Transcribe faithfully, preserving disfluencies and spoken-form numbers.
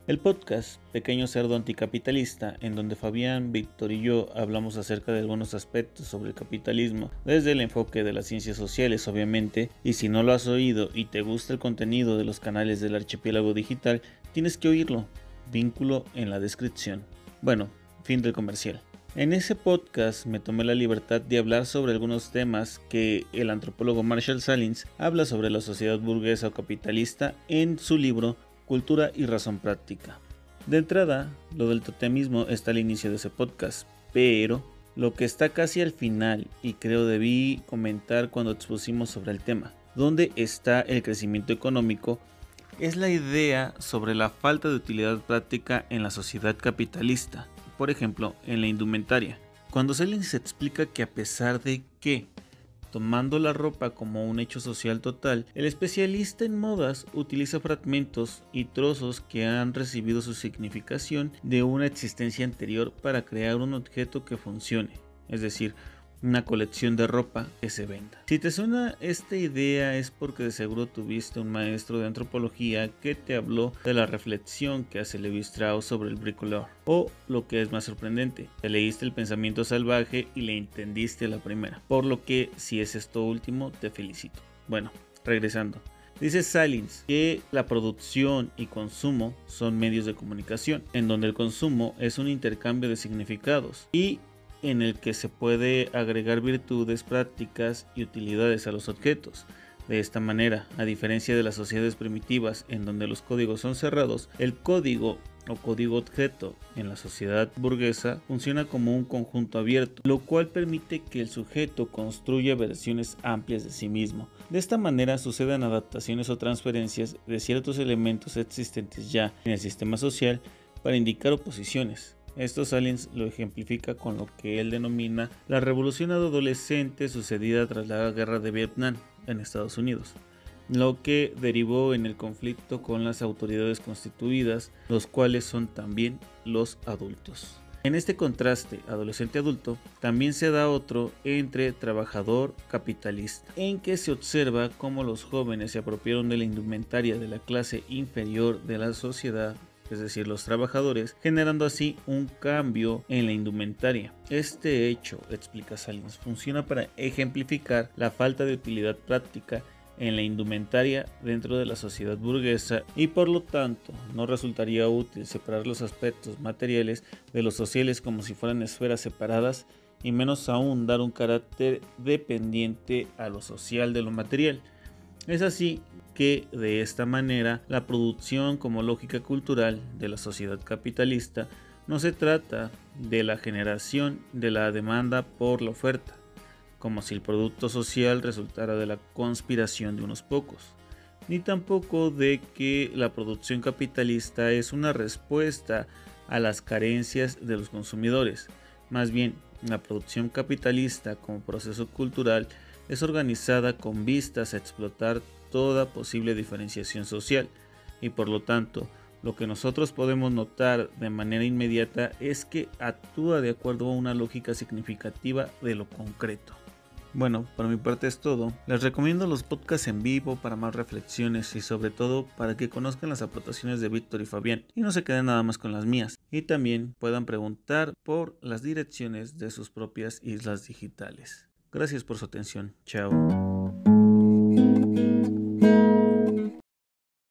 El podcast Pequeño Cerdo Anticapitalista, en donde Fabián, Víctor y yo hablamos acerca de algunos aspectos sobre el capitalismo, desde el enfoque de las ciencias sociales obviamente, y si no lo has oído y te gusta el contenido de los canales del Archipiélago Digital, tienes que oírlo, vínculo en la descripción. Bueno, fin del comercial. En ese podcast me tomé la libertad de hablar sobre algunos temas que el antropólogo Marshall Salins habla sobre la sociedad burguesa o capitalista en su libro Cultura y Razón Práctica. De entrada, lo del totemismo está al inicio de ese podcast, pero lo que está casi al final, y creo debí comentar cuando expusimos sobre el tema, ¿dónde está el crecimiento económico?, es la idea sobre la falta de utilidad práctica en la sociedad capitalista, por ejemplo, en la indumentaria. Cuando Salins explica que a pesar de que, tomando la ropa como un hecho social total, el especialista en modas utiliza fragmentos y trozos que han recibido su significación de una existencia anterior para crear un objeto que funcione, es decir, una colección de ropa que se venda. Si te suena esta idea es porque de seguro tuviste un maestro de antropología que te habló de la reflexión que hace Lévi-Strauss sobre el bricoleur, o lo que es más sorprendente, te leíste El pensamiento salvaje y le entendiste a la primera, por lo que si es esto último te felicito. Bueno, regresando. Dice Salins que la producción y consumo son medios de comunicación, en donde el consumo es un intercambio de significados y en el que se puede agregar virtudes, prácticas y utilidades a los objetos. De esta manera, a diferencia de las sociedades primitivas en donde los códigos son cerrados, el código o código objeto en la sociedad burguesa funciona como un conjunto abierto, lo cual permite que el sujeto construya versiones amplias de sí mismo. De esta manera suceden adaptaciones o transferencias de ciertos elementos existentes ya en el sistema social para indicar oposiciones. Esto Salins lo ejemplifica con lo que él denomina la revolución adolescente sucedida tras la guerra de Vietnam en Estados Unidos, lo que derivó en el conflicto con las autoridades constituidas, los cuales son también los adultos. En este contraste adolescente-adulto también se da otro entre trabajador-capitalista, en que se observa cómo los jóvenes se apropiaron de la indumentaria de la clase inferior de la sociedad, es decir, los trabajadores, generando así un cambio en la indumentaria. Este hecho, explica Salins, funciona para ejemplificar la falta de utilidad práctica en la indumentaria dentro de la sociedad burguesa y por lo tanto no resultaría útil separar los aspectos materiales de los sociales como si fueran esferas separadas y menos aún dar un carácter dependiente a lo social de lo material. Es así que de esta manera la producción como lógica cultural de la sociedad capitalista no se trata de la generación de la demanda por la oferta, como si el producto social resultara de la conspiración de unos pocos, ni tampoco de que la producción capitalista es una respuesta a las carencias de los consumidores. Más bien, la producción capitalista como proceso cultural es organizada con vistas a explotar toda posible diferenciación social y por lo tanto lo que nosotros podemos notar de manera inmediata es que actúa de acuerdo a una lógica significativa de lo concreto. Bueno, por mi parte es todo. Les recomiendo los podcasts en vivo para más reflexiones y sobre todo para que conozcan las aportaciones de Víctor y Fabián y no se queden nada más con las mías y también puedan preguntar por las direcciones de sus propias islas digitales. Gracias por su atención. Chao.